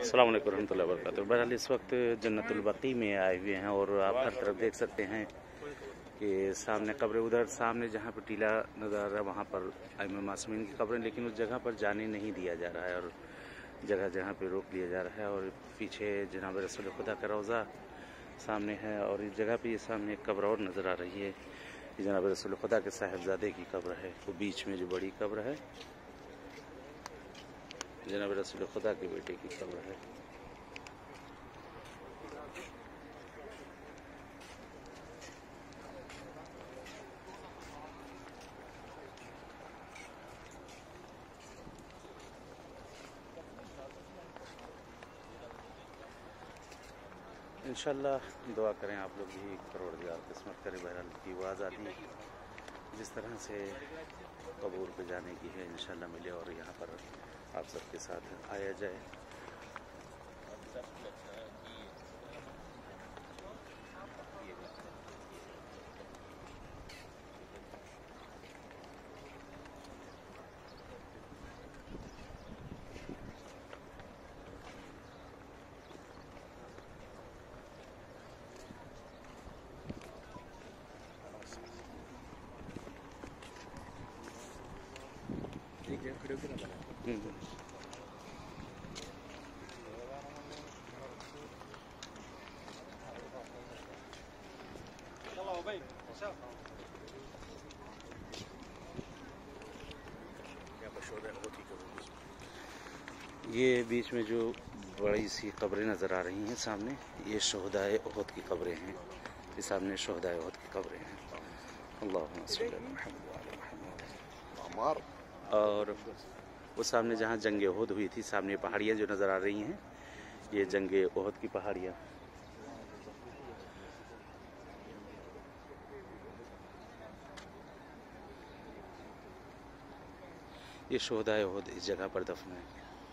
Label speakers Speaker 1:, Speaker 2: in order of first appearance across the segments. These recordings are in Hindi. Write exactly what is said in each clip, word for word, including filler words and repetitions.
Speaker 1: अस्सलाम वालेकुम रहमतुल्लाहि व बरकातुहू। बहरहाल इस वक्त जन्नतुल बकी में आए हुए हैं और आप हर तरफ देख सकते हैं कि सामने कब्र, उधर सामने जहाँ पर टीला नज़र आ रहा है वहाँ पर आइम्मा मासूमीन की कब्र, लेकिन उस जगह पर जाने नहीं दिया जा रहा है और जगह जगह पे रोक लिया जा रहा है। और पीछे जनाब रसूल खुदा का रोज़ा सामने है और इस जगह पे ये सामने एक कब्र और नज़र आ रही है। ये जनाब रसूल खुदा के साहिबजादे की कब्र है। वो बीच में जो बड़ी कब्र है जनाब रसूल खुदा के बेटे की कब्र है। इंशाल्लाह दुआ करें आप लोग भी, परवरदिगार किस्मत करे। बहरहाल की आवाज़ आती जिस तरह से कबूर पे जाने की है इंशाल्लाह मिले और यहाँ पर आप सबके साथ आया जाए। ये बीच में जो बड़ी सी कब्रें नज़र आ रही हैं सामने, ये शोहदाए उहद की कब्रें हैं। ये सामने शोहदाए उहद की कब्रें हैं। अल्लाहुम्मा सल्ली अला मुहम्मद। और वो सामने जहाँ जंग उहद हुई थी, सामने पहाड़ियाँ जो नज़र आ रही हैं, ये जंग उहद की पहाड़ियाँ। ये शोहदाए उहद इस जगह पर दफन है।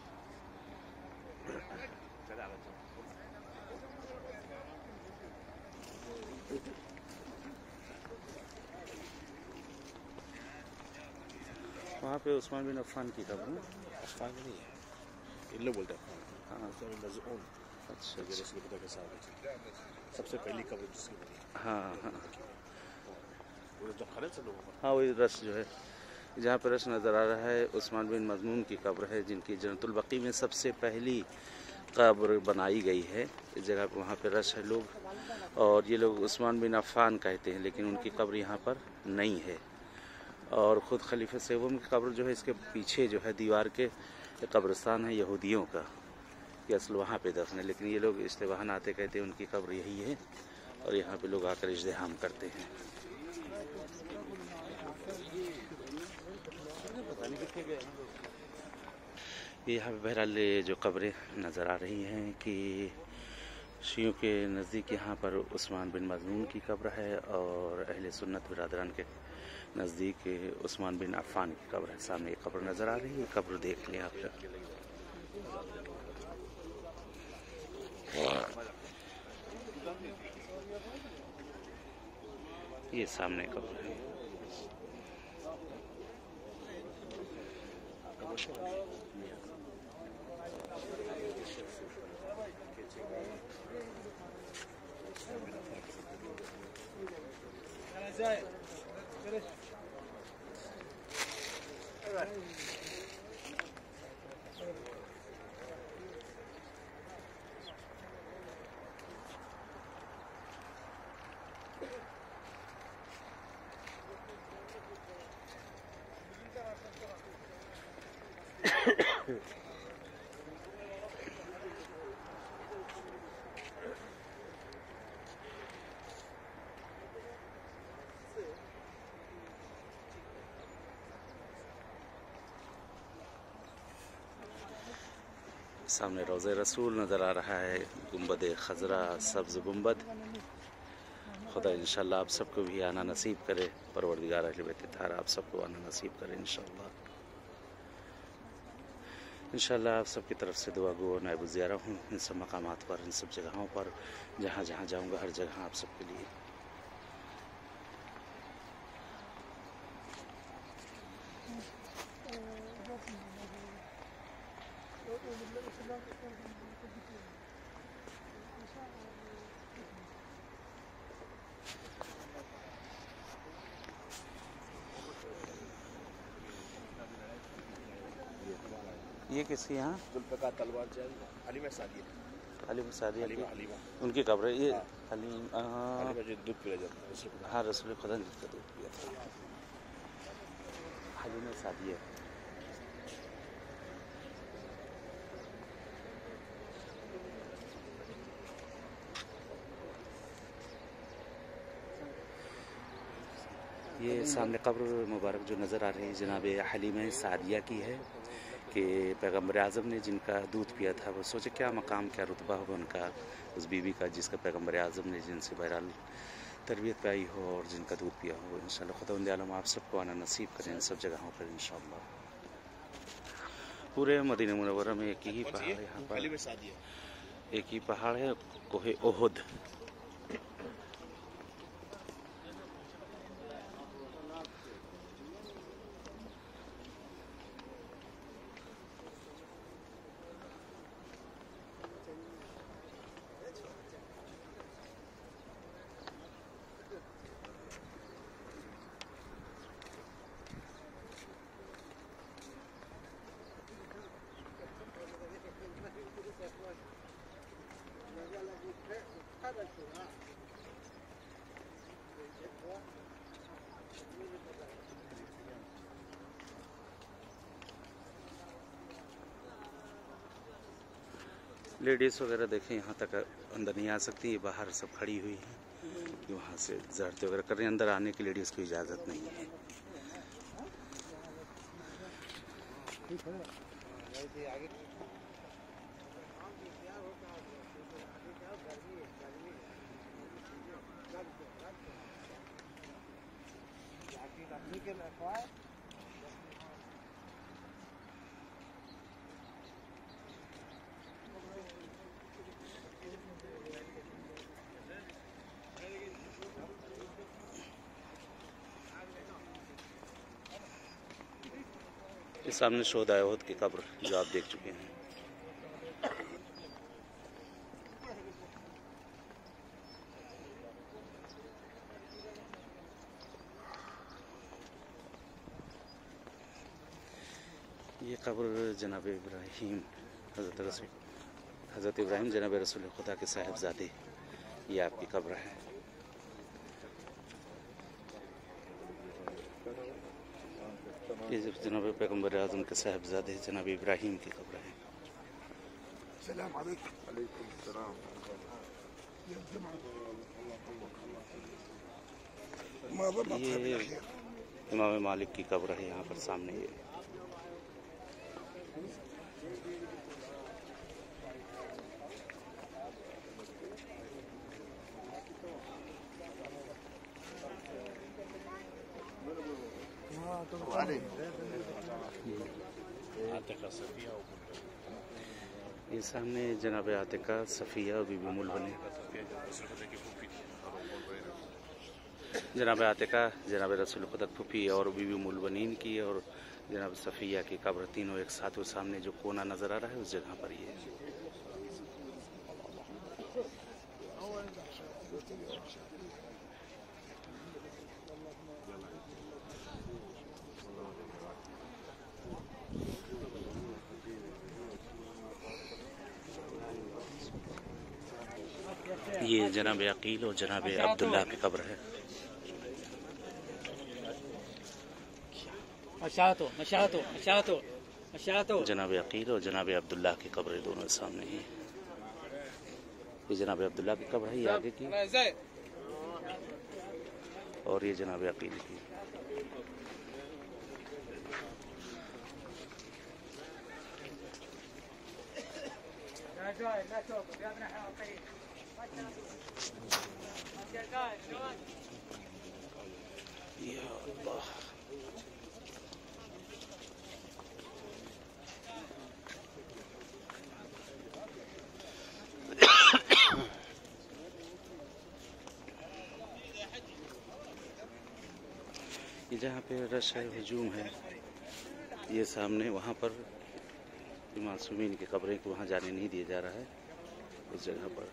Speaker 1: वहाँ पे उस्मान बिन अफ़्फ़ान की कब्र है।
Speaker 2: अफ़्फ़ान नहीं है, इल्लो बोलते हैं। हाँ, मज़ऊन। अच्छा, रसूल खुदा के साथ सबसे पहली कब्र जिसकी बनी।
Speaker 1: हाँ हाँ
Speaker 2: वो जो खड़े से लोगों
Speaker 1: हाँ, वही रस जो है, जहाँ पर रस नज़र आ रहा है उस्मान बिन मज़मून की कब्र है, जिनकी जन्नतुल बकी में सबसे पहली कब्र बनाई गई है। इस जगह पर वहाँ पर रस है लोग, और ये लोग उस्मान बिन अफ़्फ़ान कहते हैं, लेकिन उनकी कब्र यहाँ पर नहीं है। और ख़ुद खलीफा सेवम की कब्र जो है, इसके पीछे जो है दीवार के कब्रिस्तान है यहूदियों का, कि असल वहाँ पे दफन है, लेकिन ये लोग इस्तेबहान आते कहते हैं उनकी कब्र यही है और यहाँ पे लोग आकर इज्तिहाम करते हैं। ये यहाँ पे बहरहाल जो कब्रें नज़र आ रही हैं कि शियों के नज़दीक यहाँ पर उस्मान बिन मज़मून की कब्र है और अहले सुन्नत बिरादरान के नज़दीक उस्मान बिन अफ़्फ़ान की कब्र है। सामने एक कब्र नज़र आ रही है, कब्र देख लें आप लोग। ये सामने कब्र है। सामने रोज़े रसूल नज़र आ रहा है, गुंबद खज़रा, सब्ज़ गुंबद। खुदा इंशाल्लाह आप सबको भी आना नसीब करे, परवरदिगार अहले बैत ताहर आप सबको आना नसीब करे इंशाल्लाह। इंशाल्लाह आप सबकी तरफ से दुआ गो नायब ज़ियारा हूँ इन सब मकामात पर, इन सब जगहों पर, जहाँ जहाँ जाऊँगा हर जगह आप सबके लिए।
Speaker 3: Thank you.
Speaker 1: ये किसकी यहाँ?
Speaker 2: जुल्फ़िकार तलवार जैन हलीमा सादिया।
Speaker 1: हलीमा सादिया
Speaker 2: हलीमा हलीमा
Speaker 1: उनकी कब्र है ये।
Speaker 2: हाँ।
Speaker 1: हलीम
Speaker 2: हलीमा जो दूध पिला जाता है रसूल खुदा।
Speaker 1: हाँ, रसूल खुदा ने जिसका दूध पिया था, हलीमा सादिया। ये सामने कब्र मुबारक जो नज़र आ रही है जनाब हलीमा सादिया की है कि पैगम्बर आज़म ने जिनका दूध पिया था, वो सोचे क्या मकाम क्या रुतबा होगा उनका, उस बीवी का जिसका पैगम्बर आज़म ने जिनसे बहरहाल तरबियत पाई हो और जिनका दूध पिया हो। इंशाअल्लाह खुदावंद आलम आप सबको आना नसीब करें इन सब जगहों पर इंशाअल्लाह। पूरे मदीना मुनव्वरा में एक ही पहाड़ है, यहाँ पर एक ही पहाड़ है, कोहे ओहद। लेडीज़ वगैरह देखें यहाँ तक अंदर नहीं आ सकती, ये बाहर सब खड़ी हुई हैं कि वहाँ से ज़ारते वगैरह कर रहे हैं, अंदर आने की लेडीज़ को इजाज़त नहीं है। ये सामने शोहदाए उहद की कब्र जो आप देख चुके हैं। ये कब्र जनाब इब्राहीम हज़रत रसूल हज़रत इब्राहीम जनाब रसूल खुदा के साहिबजादे, ये आपकी कब्र है। ये जनाब पैगम्बर आज़म के साहिबजादे जनाब इब्राहीम की कब्र है। ये इमाम मालिक की कब्र है यहाँ पर सामने। ये ये सामने जनाब आतिका सफ़िया और बीबी उम्मुल बनी। जनाब आतिका जनाब रसूल खुदा फूफी और बीबी उम्मुल बनीन की और जनाब सफ़िया की कब्र तीनों एक साथ, वो सामने जो कोना नज़र आ रहा है उस जगह पर ये ये जनाब अकील और जनाब अब्दुल्ला की कब्र है। जनाब अकील और जनाब अब्दुल्ला की कब्र दोनों सामने ही। ये जनाब अब्दुल्ला की कब्र है, ये आगे की, और ये जनाब अकील की। या अल्लाह, ये जहाँ पे रश है, हजूम है, ये सामने वहाँ पर मासूमीन की कब्रें को वहाँ जाने नहीं दिया जा रहा है। उस जगह पर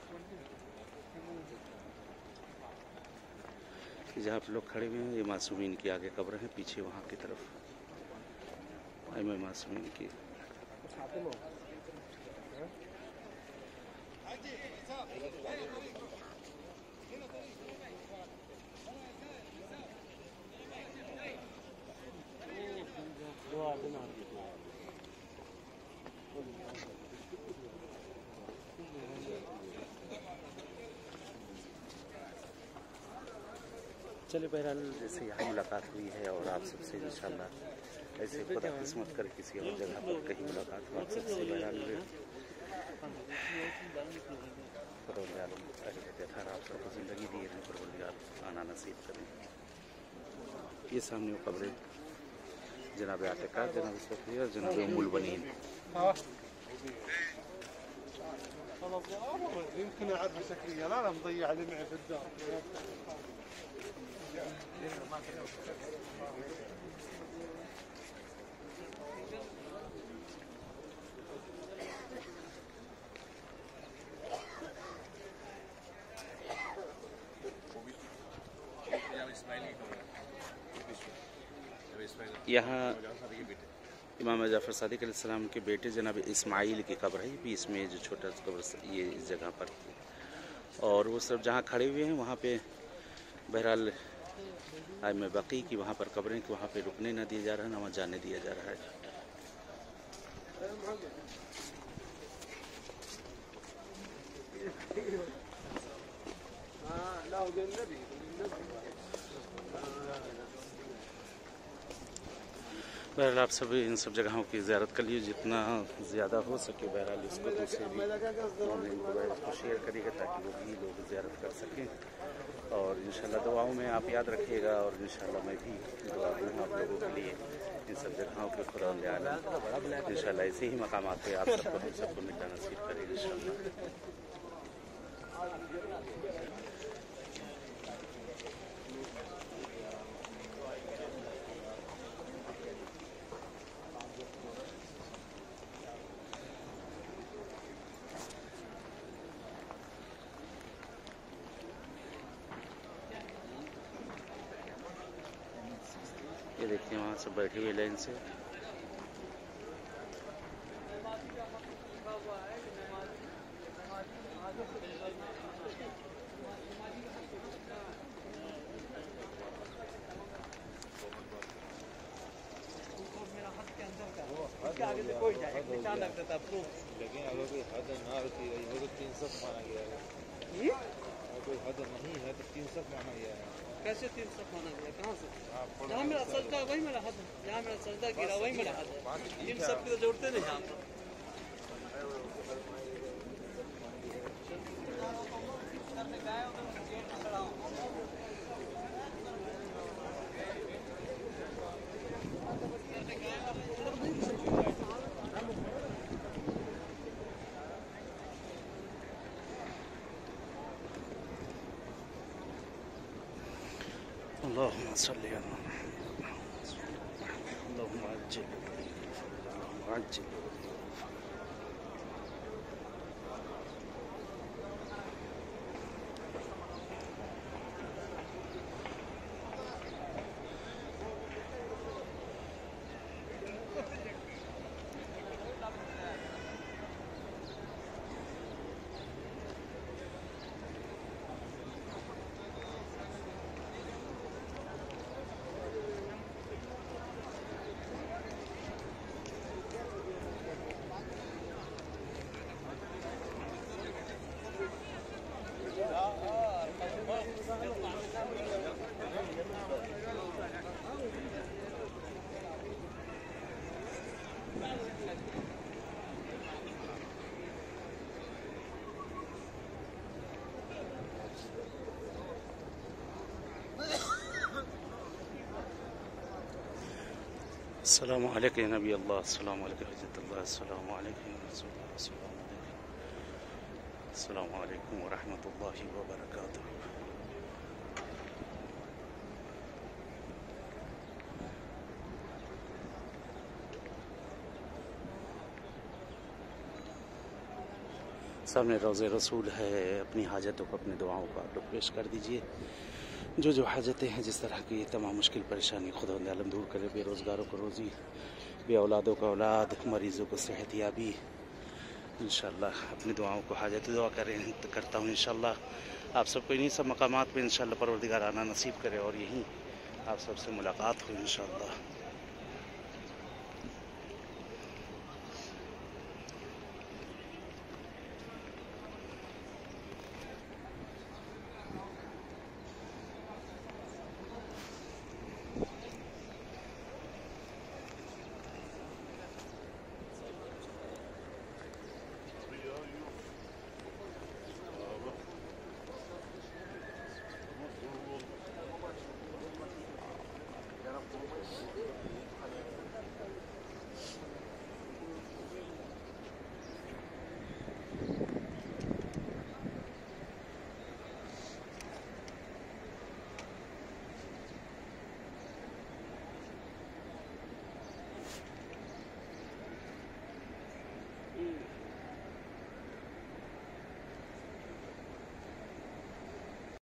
Speaker 1: जहाँ पर लोग खड़े हुए हैं, ये मासूमीन की आगे कब्र है, पीछे वहाँ की तरफ आइमा मासूमीन की। चलिए बहरहाल जैसे यहाँ मुलाकात हुई है और आप सबसे इंशाल्लाह ऐसे खुदा किस्मत कर किसी और जगह पर कहीं मुलाकात हो आप सबसे बहरहाल परवरदिगार आप सबको ज़िंदगी दी है परवरदिगार आना नसीब करें। ये सामने वो कब्रें जनाब आतिका जनाब सफ़ी और जनाब उम्मुल बनीन।
Speaker 3: يمكن اعرف شكليا انا مضيع اللي معي في الدار.
Speaker 1: यहाँ इमाम जाफ़र सादिक अलैहिस्सलाम के बेटे जनाब इस्माइल की कब्र है भी इसमें जो छोटा कब्र ये इस जगह पर और वो सब जहाँ खड़े हुए हैं वहाँ पे बहरहाल आइम बकी की वहाँ पर कब्रें कि वहाँ पे रुकने ना दिया जा रहा है ना वहाँ जाने दिया जा रहा है। बहरहाल आप सभी इन सब जगहों की ज़ियारत कर लिए जितना ज़्यादा हो सके बहरहाल इसको दूसरे भी को शेयर करिएगा ताकि वो भी लोग ज़ियारत कर सकें और इंशाल्लाह दुआओं में आप याद रखिएगा और इंशाल्लाह मैं भी दुआ दूँ आप लोगों के लिए इन सब जगहों पे खुदा आलम इंशाल्लाह ऐसे ही मकामात पे आप सबको हम सबको मिलना नसीब करेगा इंशाल्लाह। ये देखिए वहाँ सब बैठे हुए लाइन से
Speaker 3: आगे से कोई जाए निशान लगता था प्रूफ
Speaker 4: लेकिन अगर कोई हद ना होती है तो तीन सौ माना गया है। अगर कोई हद नहीं है तो तीन सौ माना गया है।
Speaker 3: कैसे तीन सौ माना गया कहाँ से? जहाँ मेरा सजदा वही मेरा हद है, जहाँ मेरा सजदा गिरा वही मेरा हद है। तीन सब की तो जोड़ते नहीं यहाँ पर।
Speaker 1: अल्लाहुम्मा सल्ली अला अल्लाहुम्मा अज्जिल अल्लाहुम्मा अज्जिल। अस्सलामु अलैकुम नबी अल्लाह, अस्सलामु अलैकुम हज़रतुल्लाह, अस्सलामु अलैकुम रसूलुल्लाह, अस्सलामु अलैकुम व रहमतुल्लाहि व बरकातुहू। सामने रोज़े रसूल है, अपनी हाजतों को अपनी दुआओं को आप लोग पेश कर दीजिए। जो जो हाजतें हैं जिस तरह की तमाम मुश्किल परेशानी खुदा आलम दूर करे, बेरोज़गारों को रोज़ी बे औलादों का औलाद, मरीज़ों को सेहतियाबी इंशाअल्लाह। अपनी दुआओं को हाजत दुआ करें करता हूँ इंशाअल्लाह। आप सबको इन्हीं सब मकामात पे इंशाअल्लाह परवरदिगार आना नसीब करे और यहीं आप सबसे मुलाकात हो इंशाअल्लाह।